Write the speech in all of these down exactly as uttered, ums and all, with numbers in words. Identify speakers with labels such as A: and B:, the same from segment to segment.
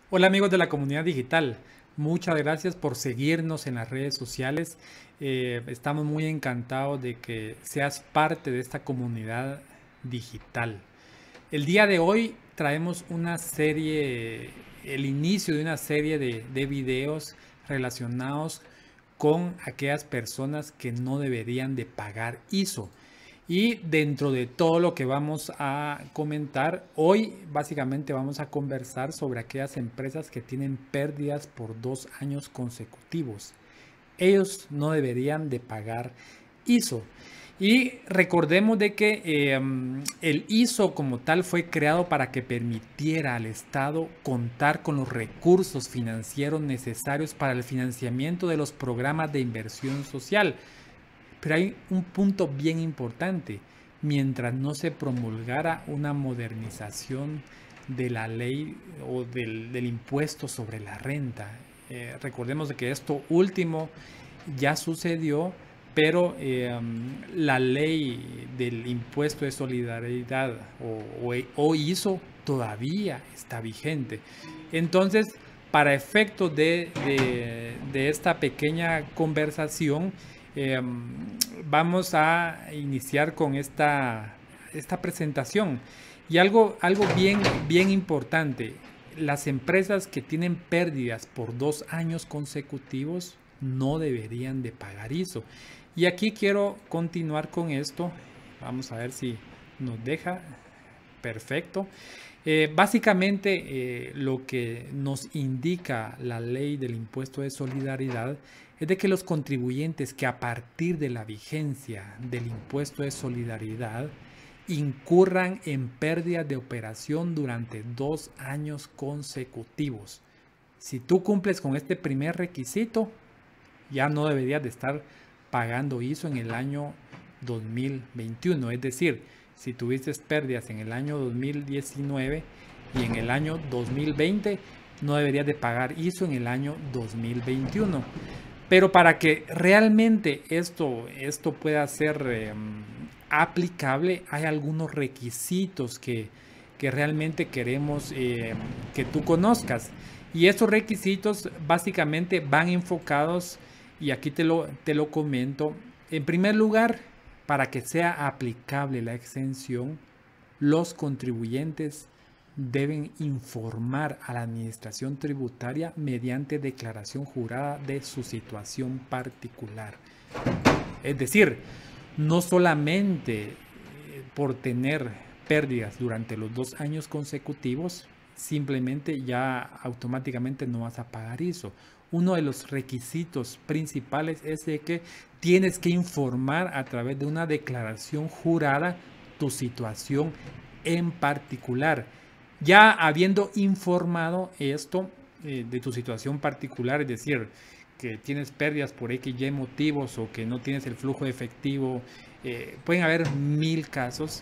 A: Hola amigos de la comunidad digital, muchas gracias por seguirnos en las redes sociales. Eh, estamos muy encantados de que seas parte de esta comunidad digital. El día de hoy traemos una serie, el inicio de una serie de, de videos relacionados con aquellas personas que no deberían de pagar I S O. Y dentro de todo lo que vamos a comentar, hoy básicamente vamos a conversar sobre aquellas empresas que tienen pérdidas por dos años consecutivos. Ellos no deberían de pagar I S O. Y recordemos de que eh, el I S O como tal fue creado para que permitiera al Estado contar con los recursos financieros necesarios para el financiamiento de los programas de inversión social. Pero hay un punto bien importante. Mientras no se promulgara una modernización de la ley o del, del impuesto sobre la renta. Eh, recordemos que esto último ya sucedió, pero eh, la ley del impuesto de solidaridad o, o, o I S O todavía está vigente. Entonces, para efectos de, de, de esta pequeña conversación, eh, vamos a iniciar con esta, esta presentación. Y algo, algo bien, bien importante, las empresas que tienen pérdidas por dos años consecutivos no deberían de pagar I S O. Y aquí quiero continuar con esto. Vamos a ver si nos deja. Perfecto. Eh, básicamente eh, lo que nos indica la ley del impuesto de solidaridad es de que los contribuyentes que a partir de la vigencia del impuesto de solidaridad incurran en pérdidas de operación durante dos años consecutivos. Si tú cumples con este primer requisito, ya no deberías de estar pagando I S O en el año dos mil veintiuno. Es decir, si tuviste pérdidas en el año dos mil diecinueve y en el año dos mil veinte, no deberías de pagar I S O en el año dos mil veintiuno. Pero para que realmente esto, esto pueda ser eh, aplicable, hay algunos requisitos que, que realmente queremos eh, que tú conozcas. Y estos requisitos básicamente van enfocados, y aquí te lo, te lo comento. En primer lugar, para que sea aplicable la exención, los contribuyentes deben informar a la administración tributaria mediante declaración jurada de su situación particular. Es decir, no solamente por tener pérdidas durante los dos años consecutivos, simplemente ya automáticamente no vas a pagar I S O. Uno de los requisitos principales es de que tienes que informar a través de una declaración jurada tu situación en particular. Ya habiendo informado esto eh, de tu situación particular, es decir, que tienes pérdidas por X y motivos o que no tienes el flujo de efectivo, eh, pueden haber mil casos.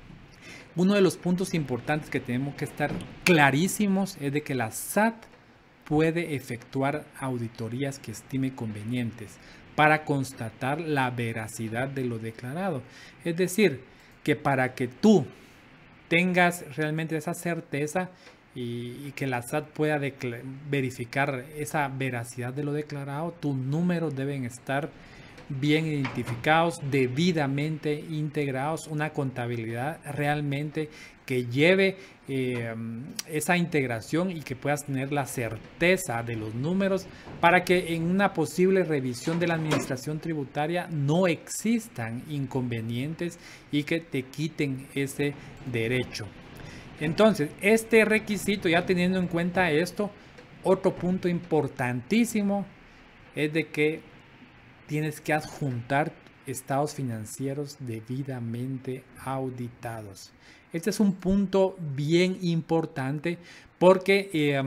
A: Uno de los puntos importantes que tenemos que estar clarísimos es de que la S A T puede efectuar auditorías que estime convenientes para constatar la veracidad de lo declarado. Es decir, que para que tú tengas realmente esa certeza y, y que la S A T pueda verificar esa veracidad de lo declarado, tus números deben estar bien identificados, debidamente integrados, una contabilidad realmente que lleve eh, esa integración y que puedas tener la certeza de los números para que en una posible revisión de la administración tributaria no existan inconvenientes y que te quiten ese derecho. Entonces, este requisito, ya teniendo en cuenta esto, otro punto importantísimo es de que tienes que adjuntar estados financieros debidamente auditados. Este es un punto bien importante porque eh,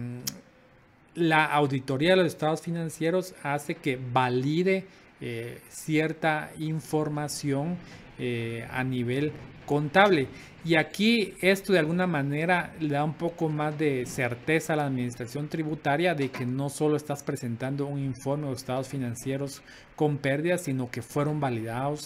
A: la auditoría de los estados financieros hace que valide eh, cierta información eh, a nivel contable. Y aquí esto de alguna manera le da un poco más de certeza a la administración tributaria de que no solo estás presentando un informe de estados financieros con pérdidas, sino que fueron validados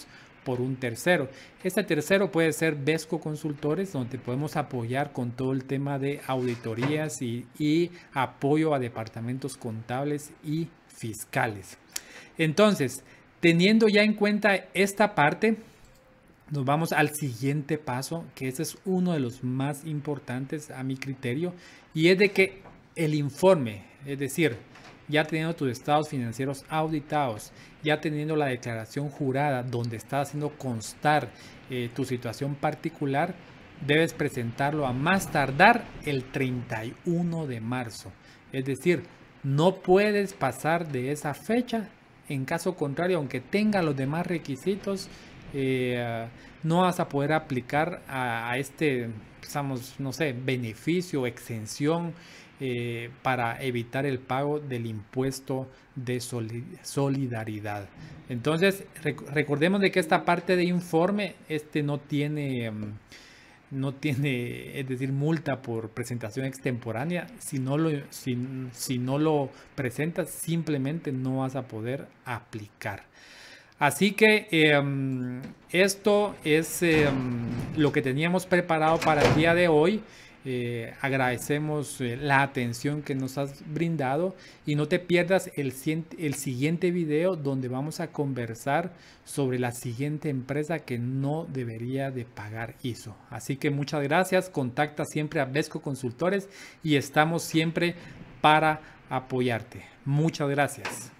A: por un tercero. Este tercero puede ser Vesco Consultores, donde podemos apoyar con todo el tema de auditorías y, y apoyo a departamentos contables y fiscales. Entonces, teniendo ya en cuenta esta parte, nos vamos al siguiente paso, que ese es uno de los más importantes a mi criterio, y es de que el informe, es decir, ya teniendo tus estados financieros auditados, ya teniendo la declaración jurada donde estás haciendo constar eh, tu situación particular, debes presentarlo a más tardar el treinta y uno de marzo. Es decir, no puedes pasar de esa fecha. En caso contrario, aunque tenga los demás requisitos, eh, no vas a poder aplicar a, a este, digamos, no sé, beneficio o exención eh, para evitar el pago del impuesto de solidaridad. Entonces, rec recordemos de que esta parte de informe este no tiene... Um, no tiene, es decir, multa por presentación extemporánea. Si no lo, si, si no lo presentas, simplemente no vas a poder aplicar. Así que eh, esto es eh, lo que teníamos preparado para el día de hoy. Eh, agradecemos eh, la atención que nos has brindado y no te pierdas el, el siguiente video donde vamos a conversar sobre la siguiente empresa que no debería de pagar I S O. Así que muchas gracias, contacta siempre a Vesco Consultores y estamos siempre para apoyarte. Muchas gracias.